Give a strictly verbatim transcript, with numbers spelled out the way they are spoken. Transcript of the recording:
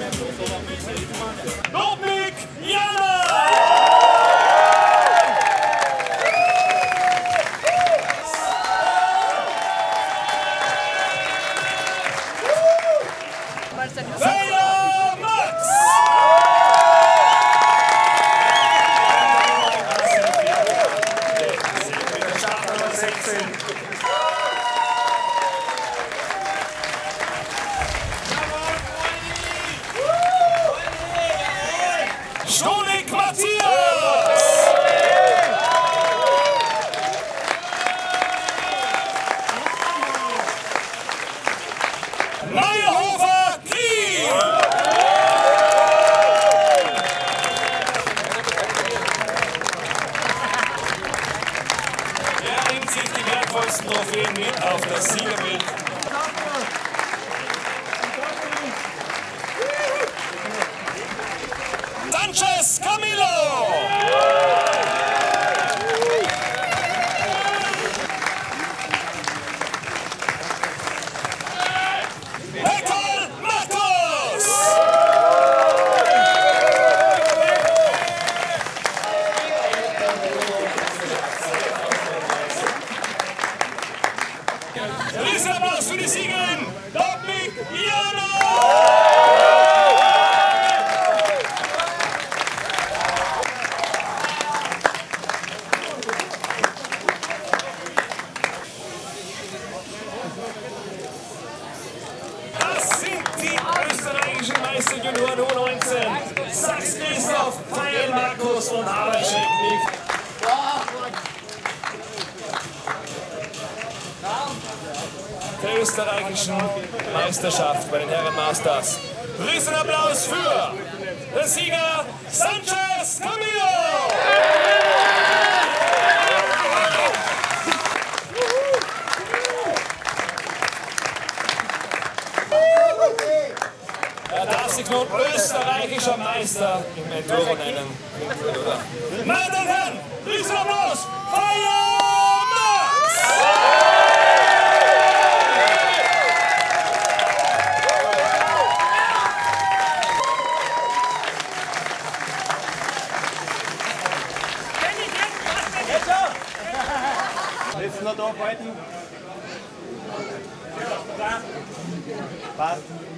Dominik Jana! Feier Max! Stolik Matthias! Meyerhofer Krieg! Er nimmt sich die wertvollsten Trophäen mit auf das Siegerbild. Sanchez Camilo! Heckel Markus! Riesenapplaus für die Siegerin, Dominik Jana! Das sind die österreichischen Meister Junioren U neunzehn. Sachs-Christoph, Feier Markus und Harald Schrecklich. Der österreichischen Meisterschaft bei den Herren Masters. Riesenapplaus für den Sieger Sanchez Camilo! Er darf sich nun österreichischer Meister im Enduro nennen. Meine Damen und Herren, Riesenapplaus, Feier Max! Jetzt noch da halten. Passt.